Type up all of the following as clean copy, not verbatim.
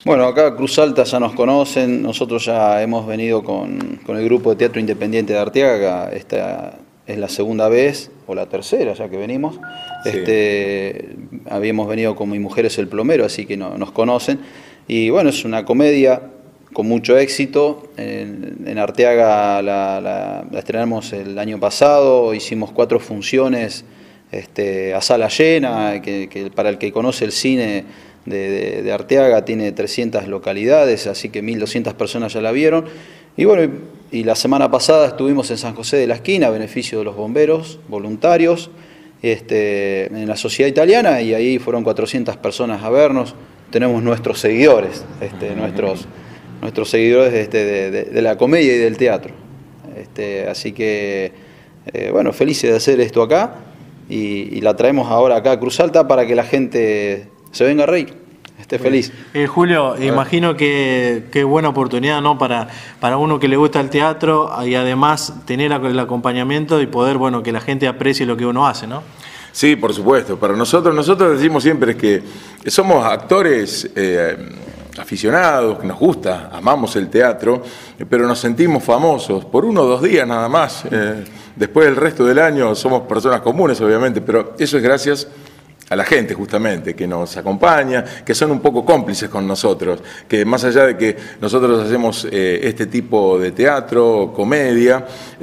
Bueno, acá Cruz Alta ya nos conocen, nosotros ya hemos venido con el grupo de teatro independiente de Arteaga, esta es la segunda vez, o la tercera ya que venimos. Sí. Habíamos venido con Mi mujer es el plomero, así que nos conocen. Y bueno, es una comedia con mucho éxito. En Arteaga la estrenamos el año pasado, hicimos 4 funciones a sala llena, que para el que conoce el cine de Arteaga tiene 300 localidades, así que 1.200 personas ya la vieron. Y bueno, y la semana pasada estuvimos en San José de la Esquina a beneficio de los bomberos voluntarios en la Sociedad Italiana, y ahí fueron 400 personas a vernos. Tenemos nuestros seguidores, nuestros seguidores de la comedia y del teatro. Así que, bueno, felices de hacer esto acá, y la traemos ahora acá a Cruz Alta para que la gente se venga a reír, esté feliz. Julio, imagino que qué buena oportunidad, ¿no? Para uno que le gusta el teatro y además tener el acompañamiento y poder, bueno, que la gente aprecie lo que uno hace, ¿no? Sí, por supuesto. Para nosotros decimos siempre que somos actores aficionados, que nos gusta, amamos el teatro, pero nos sentimos famosos por 1 o 2 días nada más. Después del resto del año somos personas comunes, obviamente, pero eso es gracias a la gente justamente que nos acompaña, que son un poco cómplices con nosotros, que más allá de que nosotros hacemos este tipo de teatro, comedia,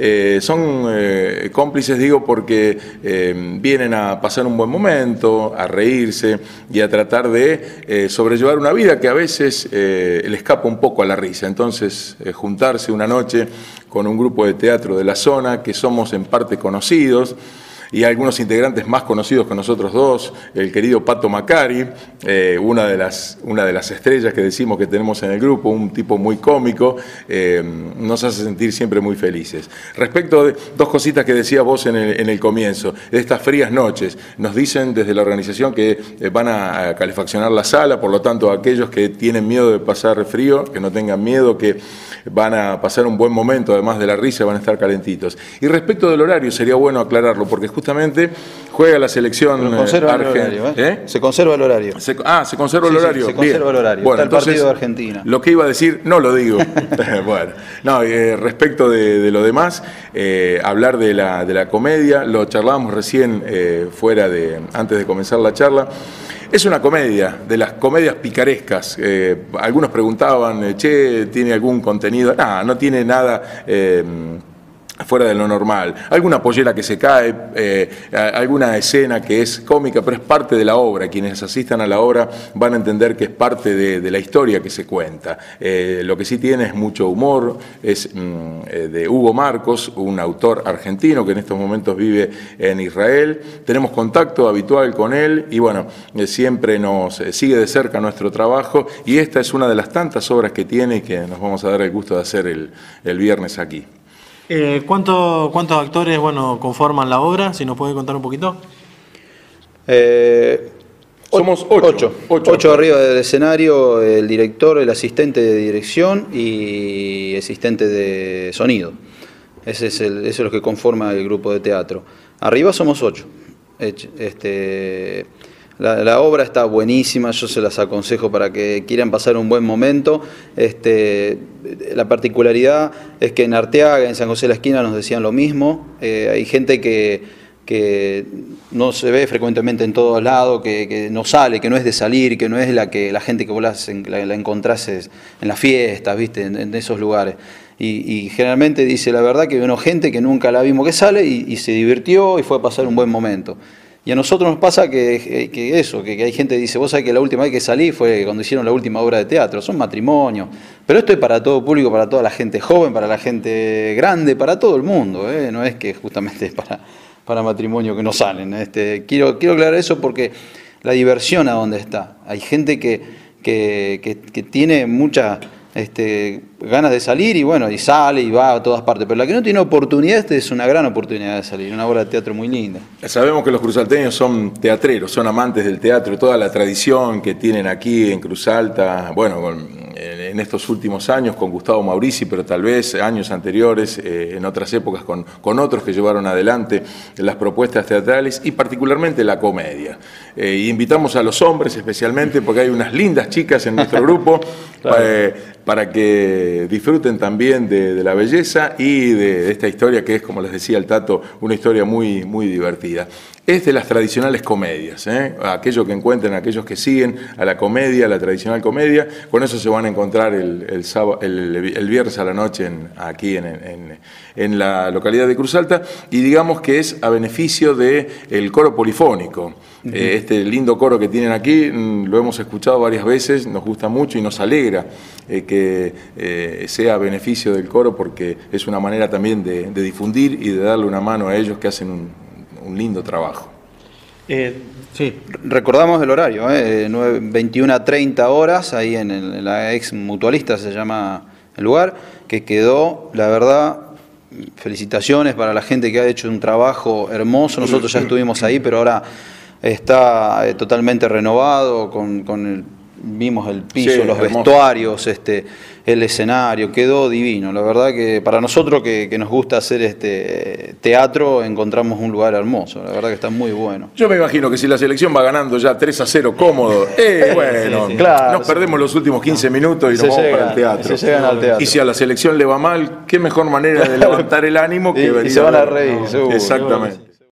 son cómplices, digo, porque vienen a pasar un buen momento, a reírse y a tratar de sobrellevar una vida que a veces le escapa un poco a la risa. Entonces, juntarse una noche con un grupo de teatro de la zona, que somos en parte conocidos, y algunos integrantes más conocidos que nosotros dos, el querido Pato Macari, una de las estrellas que decimos que tenemos en el grupo, un tipo muy cómico, nos hace sentir siempre muy felices. Respecto de 2 cositas que decías vos en el comienzo, de estas frías noches, nos dicen desde la organización que van a calefaccionar la sala, por lo tanto aquellos que tienen miedo de pasar frío, que no tengan miedo, que van a pasar un buen momento, además de la risa, van a estar calentitos. Y respecto del horario, sería bueno aclararlo, porque justamente juega la selección argentina. Se conserva el horario. Se conserva el horario. Sí, se conserva el horario. Bueno, está el partido de Argentina. Lo que iba a decir, no lo digo. Bueno, no, respecto de lo demás, hablar de la comedia, lo charlábamos recién antes de comenzar la charla. Es una comedia, de las comedias picarescas. Algunos preguntaban, ¿tiene algún contenido? No tiene nada fuera de lo normal. Alguna pollera que se cae, alguna escena que es cómica, pero es parte de la obra. Quienes asistan a la obra van a entender que es parte de la historia que se cuenta. Lo que sí tiene es mucho humor, es de Hugo Marcos, un autor argentino que en estos momentos vive en Israel. Tenemos contacto habitual con él y bueno, siempre nos sigue de cerca nuestro trabajo, y esta es una de las tantas obras que tiene y que nos vamos a dar el gusto de hacer el viernes aquí. ¿Cuántos actores conforman la obra? Si nos puede contar un poquito. Somos 8. 8 arriba del escenario, el director, el asistente de dirección y asistente de sonido. Eso es lo que conforma el grupo de teatro. Arriba somos 8. La obra está buenísima, yo se las aconsejo para que quieran pasar un buen momento. La particularidad es que en Arteaga, en San José de la Esquina, nos decían lo mismo. Hay gente que no se ve frecuentemente en todos lados, que no sale, que no es de salir, que no es la gente que vos la encontrás en las fiestas, ¿viste? En esos lugares. Y generalmente dice la verdad que vino gente que nunca la vimos que sale y se divirtió y fue a pasar un buen momento. Y a nosotros nos pasa que hay gente que dice, vos sabés que la última vez que salí fue cuando hicieron la última obra de teatro, son matrimonios, pero esto es para todo público, para toda la gente joven, para la gente grande, para todo el mundo, no es que justamente es para matrimonio que no salen. Quiero aclarar eso porque la diversión a dónde está. Hay gente que tiene mucha ganas de salir y sale y va a todas partes, pero la que no tiene oportunidad, es una gran oportunidad de salir, una obra de teatro muy linda. Sabemos que los cruzalteños son teatreros, son amantes del teatro, toda la tradición que tienen aquí en Cruz Alta, en en estos últimos años con Gustavo Maurici, pero tal vez años anteriores, en otras épocas con otros que llevaron adelante las propuestas teatrales y particularmente la comedia. Y invitamos a los hombres especialmente porque hay unas lindas chicas en nuestro grupo para que disfruten también de la belleza y de esta historia que es, como les decía el Tato, una historia muy, muy divertida. Es de las tradicionales comedias, aquellos que encuentren, aquellos que siguen a la comedia, a la tradicional comedia, con eso se van a encontrar el viernes a la noche aquí en la localidad de Cruz Alta, y digamos que es a beneficio del coro polifónico. Este lindo coro que tienen aquí, lo hemos escuchado varias veces, nos gusta mucho y nos alegra que sea a beneficio del coro, porque es una manera también de difundir y de darle una mano a ellos que hacen un lindo trabajo. Sí. Recordamos el horario, 21 a 30 horas, ahí en la ex Mutualista se llama el lugar, que quedó, la verdad, felicitaciones para la gente que ha hecho un trabajo hermoso. Nosotros ya estuvimos ahí, pero ahora está totalmente renovado, vimos el piso, sí, los hermoso. vestuarios, el escenario, quedó divino. La verdad que para nosotros que nos gusta hacer teatro, encontramos un lugar hermoso. La verdad que está muy bueno. Yo me imagino que si la selección va ganando ya 3-0 cómodo, bueno, sí. Claro, nos perdemos los últimos 15 minutos y nos vamos para el teatro. Se llegan al teatro. Y si a la selección le va mal, qué mejor manera de levantar el ánimo que venir y se van a ver. reír, seguro. Exactamente.